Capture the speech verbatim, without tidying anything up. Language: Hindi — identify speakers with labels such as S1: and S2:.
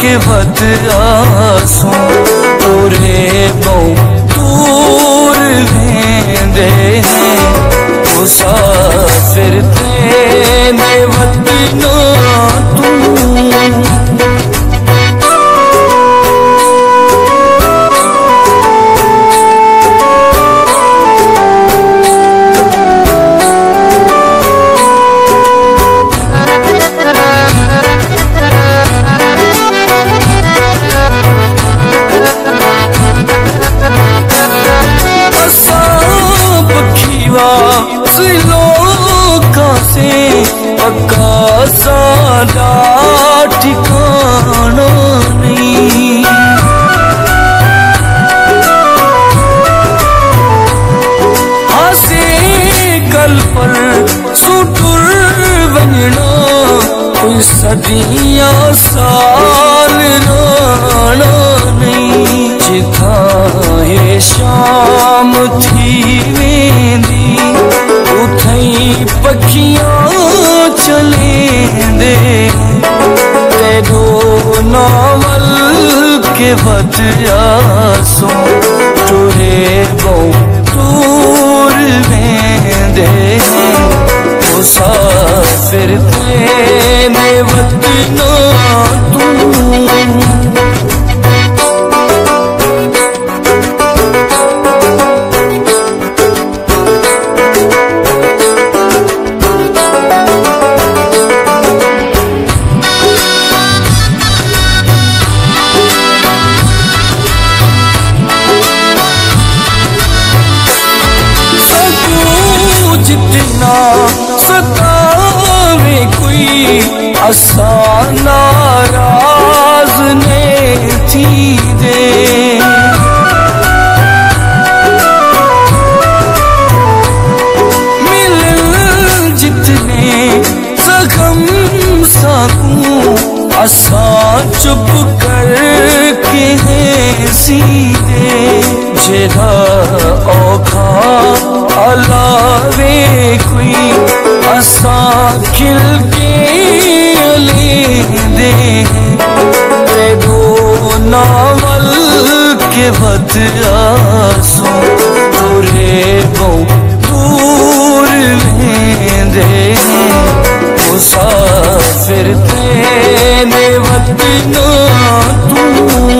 S1: वत आसो तोरे बहु दूर वेंदे मुसाफिर तेने वतना तू पक्का सादा ठिकाना नहीं हासे कल पर सुटुर वंजना कोई सदियां साल राना नहीं जिथा है शाम थी वेंदी उथई पखियां चलेंदे तेरो नावल के वत आसो तुरे बहु दूर वेंदे मुसाफिर तेने वतना तू जितना सतावे कोई असा नाराज ने थी दे मिल जितने जख्म साकू असा चुप करके हैं सीधे जेदा औखा अलावे कोई असा खिल के लेंदे तेरो नावल के वत आसो तुरे बहु दूर वेंदे मुसाफिर तेने वतना तू